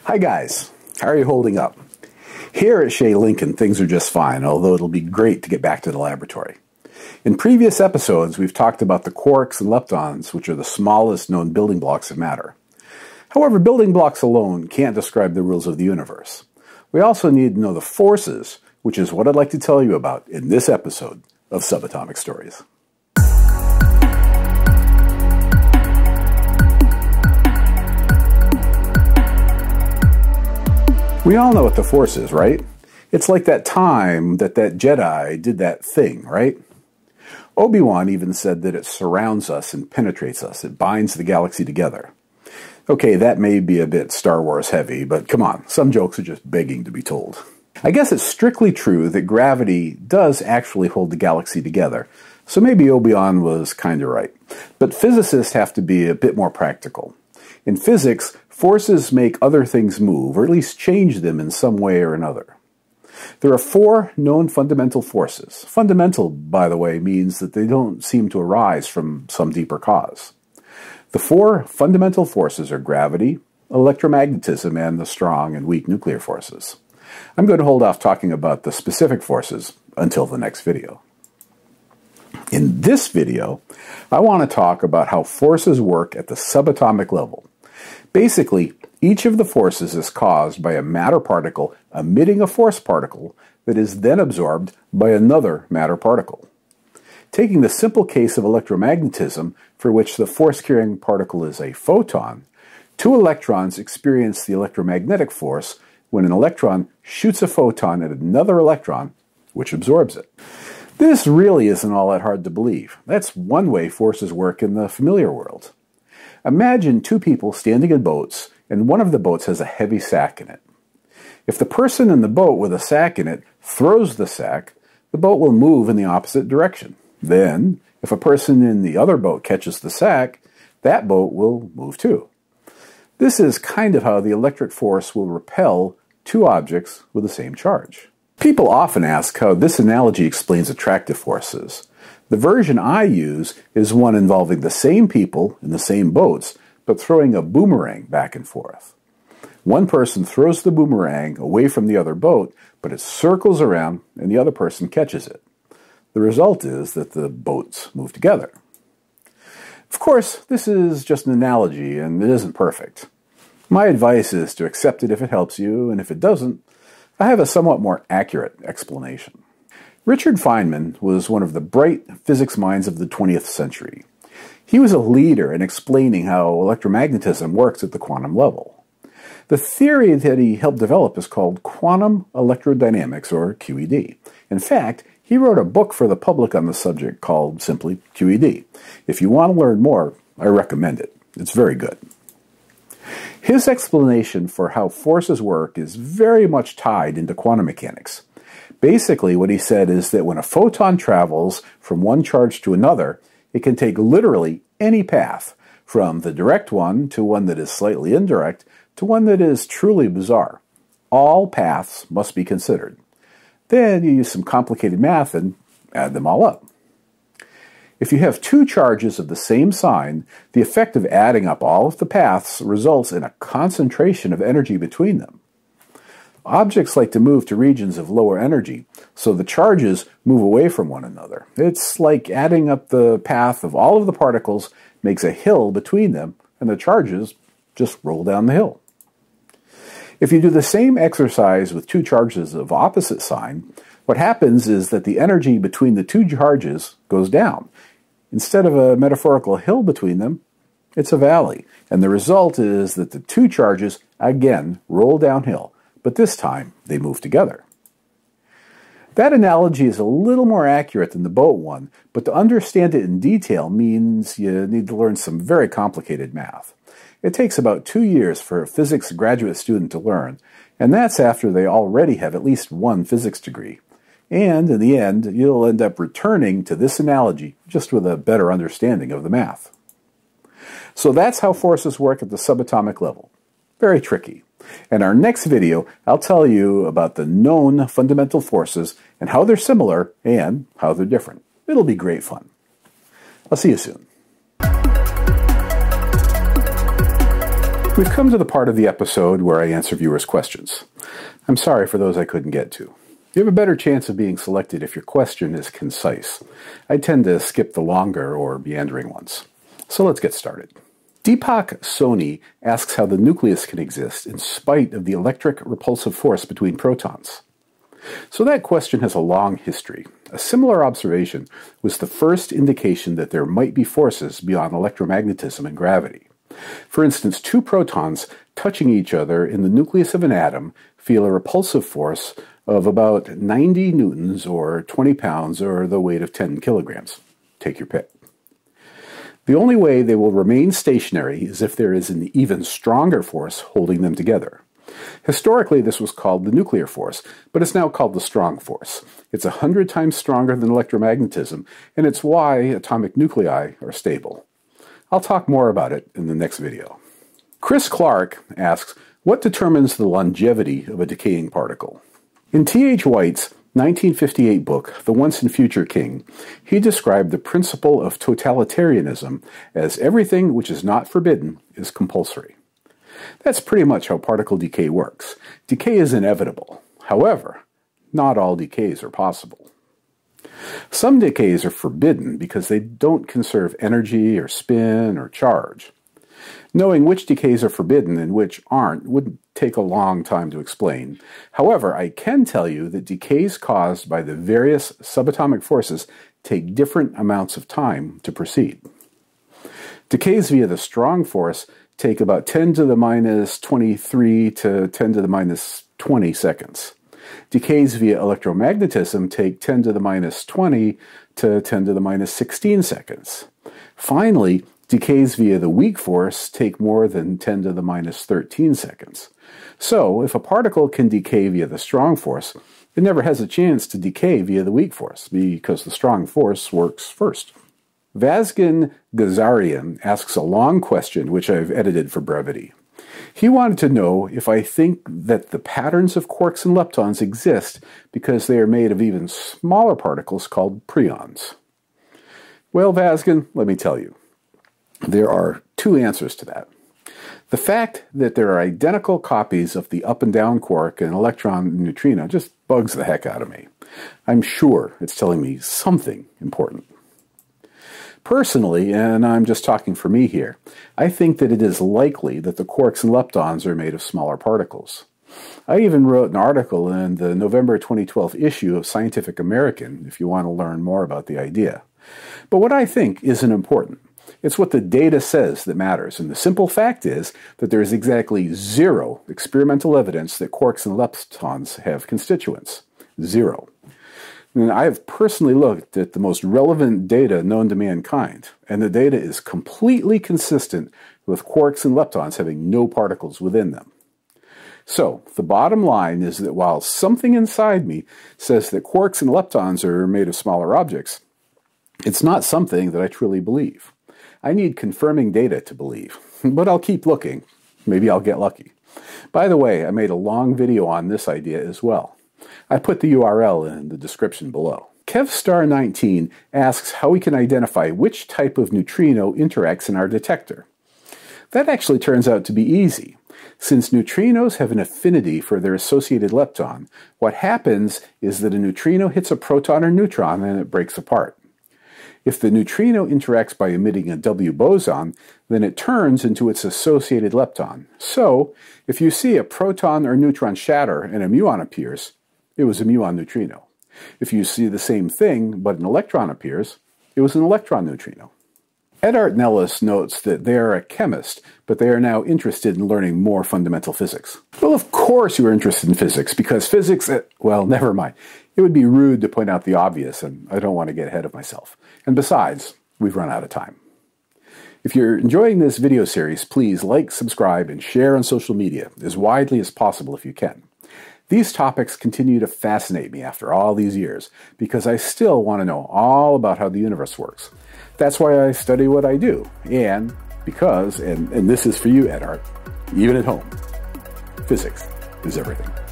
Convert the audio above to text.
Hi guys, how are you holding up? Here at Shea Lincoln, things are just fine, although it'll be great to get back to the laboratory. In previous episodes, we've talked about the quarks and leptons, which are the smallest known building blocks of matter. However, building blocks alone can't describe the rules of the universe. We also need to know the forces, which is what I'd like to tell you about in this episode of Subatomic Stories. We all know what the force is, right? It's like that time that Jedi did that thing, right? Obi-Wan even said that it surrounds us and penetrates us. It binds the galaxy together. Okay, that may be a bit Star Wars heavy, but come on, some jokes are just begging to be told. I guess it's strictly true that gravity does actually hold the galaxy together, so maybe Obi-Wan was kind of right. But physicists have to be a bit more practical. In physics, forces make other things move, or at least change them in some way or another. There are four known fundamental forces. Fundamental, by the way, means that they don't seem to arise from some deeper cause. The four fundamental forces are gravity, electromagnetism, and the strong and weak nuclear forces. I'm going to hold off talking about the specific forces until the next video. In this video, I want to talk about how forces work at the subatomic level. Basically, each of the forces is caused by a matter particle emitting a force particle that is then absorbed by another matter particle. Taking the simple case of electromagnetism, for which the force-carrying particle is a photon, two electrons experience the electromagnetic force when an electron shoots a photon at another electron, which absorbs it. This really isn't all that hard to believe. That's one way forces work in the familiar world. Imagine two people standing in boats, and one of the boats has a heavy sack in it. If the person in the boat with a sack in it throws the sack, the boat will move in the opposite direction. Then, if a person in the other boat catches the sack, that boat will move too. This is kind of how the electric force will repel two objects with the same charge. People often ask how this analogy explains attractive forces. The version I use is one involving the same people in the same boats, but throwing a boomerang back and forth. One person throws the boomerang away from the other boat, but it circles around and the other person catches it. The result is that the boats move together. Of course, this is just an analogy and it isn't perfect. My advice is to accept it if it helps you, and if it doesn't, I have a somewhat more accurate explanation. Richard Feynman was one of the bright physics minds of the 20th century. He was a leader in explaining how electromagnetism works at the quantum level. The theory that he helped develop is called quantum electrodynamics, or QED. In fact, he wrote a book for the public on the subject called simply QED. If you want to learn more, I recommend it. It's very good. His explanation for how forces work is very much tied into quantum mechanics. Basically, what he said is that when a photon travels from one charge to another, it can take literally any path, from the direct one to one that is slightly indirect to one that is truly bizarre. All paths must be considered. Then you use some complicated math and add them all up. If you have two charges of the same sign, the effect of adding up all of the paths results in a concentration of energy between them. Objects like to move to regions of lower energy, so the charges move away from one another. It's like adding up the path of all of the particles makes a hill between them, and the charges just roll down the hill. If you do the same exercise with two charges of opposite sign, what happens is that the energy between the two charges goes down. Instead of a metaphorical hill between them, it's a valley, and the result is that the two charges again roll downhill, but this time they move together. That analogy is a little more accurate than the boat one, but to understand it in detail means you need to learn some very complicated math. It takes about 2 years for a physics graduate student to learn, and that's after they already have at least one physics degree. And in the end, you'll end up returning to this analogy just with a better understanding of the math. So that's how forces work at the subatomic level. Very tricky. In our next video, I'll tell you about the known fundamental forces and how they're similar and how they're different. It'll be great fun. I'll see you soon. We've come to the part of the episode where I answer viewers' questions. I'm sorry for those I couldn't get to. You have a better chance of being selected if your question is concise. I tend to skip the longer or meandering ones. So let's get started. Deepak Soni asks how the nucleus can exist in spite of the electric repulsive force between protons. So that question has a long history. A similar observation was the first indication that there might be forces beyond electromagnetism and gravity. For instance, two protons touching each other in the nucleus of an atom feel a repulsive force of about 90 newtons or 20 pounds or the weight of 10 kilograms. Take your pick. The only way they will remain stationary is if there is an even stronger force holding them together. Historically, this was called the nuclear force, but it's now called the strong force. It's 100 times stronger than electromagnetism, and it's why atomic nuclei are stable. I'll talk more about it in the next video. Chris Clark asks, what determines the longevity of a decaying particle? In T.H. White's 1958 book, The Once and Future King, he described the principle of totalitarianism as everything which is not forbidden is compulsory. That's pretty much how particle decay works. Decay is inevitable. However, not all decays are possible. Some decays are forbidden because they don't conserve energy or spin or charge. Knowing which decays are forbidden and which aren't would take a long time to explain. However, I can tell you that decays caused by the various subatomic forces take different amounts of time to proceed. Decays via the strong force take about 10 to the minus 23 to 10 to the minus 20 seconds. Decays via electromagnetism take 10 to the minus 20 to 10 to the minus 16 seconds. Finally, decays via the weak force take more than 10 to the minus 13 seconds. So, if a particle can decay via the strong force, it never has a chance to decay via the weak force, because the strong force works first. Vazgen Gazarian asks a long question which I've edited for brevity. He wanted to know if I think that the patterns of quarks and leptons exist because they are made of even smaller particles called preons. Well, Vazgen, let me tell you. There are two answers to that. The fact that there are identical copies of the up and down quark and electron and neutrino just bugs the heck out of me. I'm sure it's telling me something important. Personally, and I'm just talking for me here, I think that it is likely that the quarks and leptons are made of smaller particles. I even wrote an article in the November 2012 issue of Scientific American if you want to learn more about the idea. But what I think isn't important. It's what the data says that matters, and the simple fact is that there is exactly zero experimental evidence that quarks and leptons have constituents. Zero. And I have personally looked at the most relevant data known to mankind, and the data is completely consistent with quarks and leptons having no particles within them. So, the bottom line is that while something inside me says that quarks and leptons are made of smaller objects, it's not something that I truly believe. I need confirming data to believe, but I'll keep looking. Maybe I'll get lucky. By the way, I made a long video on this idea as well. I put the URL in the description below. KevStar19 asks how we can identify which type of neutrino interacts in our detector. That actually turns out to be easy. Since neutrinos have an affinity for their associated lepton, what happens is that a neutrino hits a proton or neutron and it breaks apart. If the neutrino interacts by emitting a W boson, then it turns into its associated lepton. So, if you see a proton or neutron shatter and a muon appears, it was a muon neutrino. If you see the same thing, but an electron appears, it was an electron neutrino. Edart Nellis notes that they are a chemist, but they are now interested in learning more fundamental physics. Well, of course you are interested in physics, because physics, well, never mind. It would be rude to point out the obvious, and I don't want to get ahead of myself. And besides, we've run out of time. If you're enjoying this video series, please like, subscribe, and share on social media as widely as possible if you can. These topics continue to fascinate me after all these years, because I still want to know all about how the universe works. That's why I study what I do, and because, and this is for you, Edart, even at home, physics is everything.